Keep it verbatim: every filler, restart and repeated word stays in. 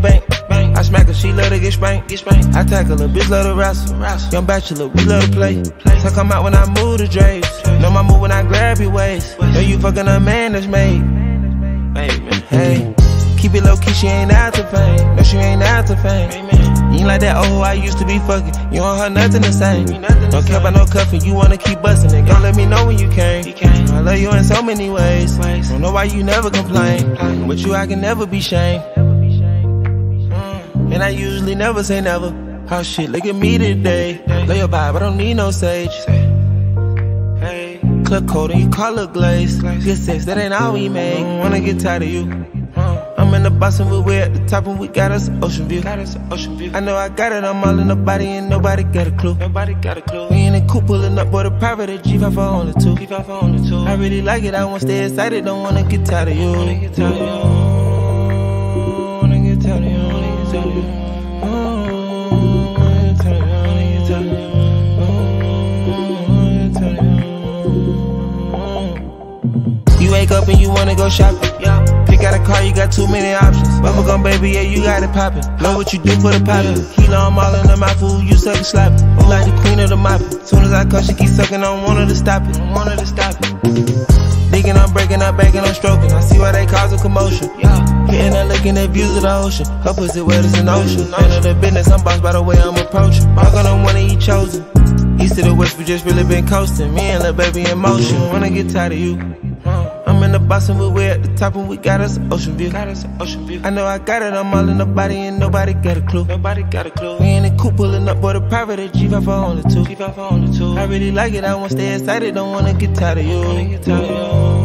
bank. I smack her, she love to get spanked. I tackle her, bitch love to wrestle. Young bachelor, we love to play. So come out when I move the drapes. Know my move when I grab your waist. Know you fucking a man that's made. Hey, keep it low key, she ain't out to fame. No, she ain't out to fame. You ain't like that old hoe I used to be fucking. You don't have nothing the same. Don't care about no cuffing, you wanna keep busting it. Don't let me know when you came. I love you in so many ways. Don't know why you never complain. With you I can never be shamed. And I usually never say never. Oh shit, look at me today. Lay your vibe, I don't need no sage. Hey, club coat and you call her glaze. Good sex, that ain't all we make. Wanna get tired of you. I'm in the box and we're at the top and we got us an ocean view. I know I got it, I'm all in the body and nobody got a clue. Nobody got a clue. We in the coupe pulling up, boy, the private at G five for only two. I really like it, I wanna stay excited, don't wanna get tired of you. Wanna get tired of you. Wanna get tired of you. Wanna get tired of you. You wake up and you wanna go shopping. Yeah. Pick out a car, you got too many options. Bubblegum baby, yeah, you got it poppin'. Know what you do for the poppin'. Kilo, I'm all in the mouth, fool, you suck and slap it. You like the queen of the moppin'. Soon as I come, she keep sucking, I don't want her to stop it. I want her to stop it. Digging, I'm breaking, I'm backing, I'm stroking. I see why they cause a commotion. Yeah. Hitting and looking at views of the ocean. Her pussy wet as an ocean. None of the business, I'm bossed by the way I'm approaching. I'm gonna wanna eat chosen. East to the west, we just really been coasting. Me and little baby in motion. Wanna get tired of you. I'm in the box and we're at the top and we got us an ocean view. Got us an ocean view. I know I got it, I'm all in the body and nobody got a clue. Nobody got a clue. We in the coupe pulling up, boy, the private at G five for only two. G five for only two. I really like it, I wanna stay excited, don't wanna get tired of you. Wanna get tired of you.